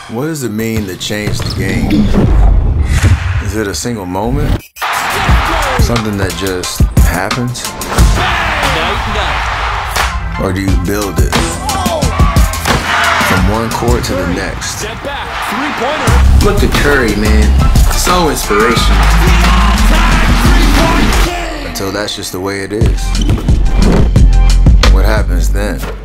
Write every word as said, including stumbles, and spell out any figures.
What does it mean to change the game? Is it a single moment? Something that just happens? Or do you build it? From one court to the next. Look at Curry, man. So inspirational. Until that's just the way it is. What happens then?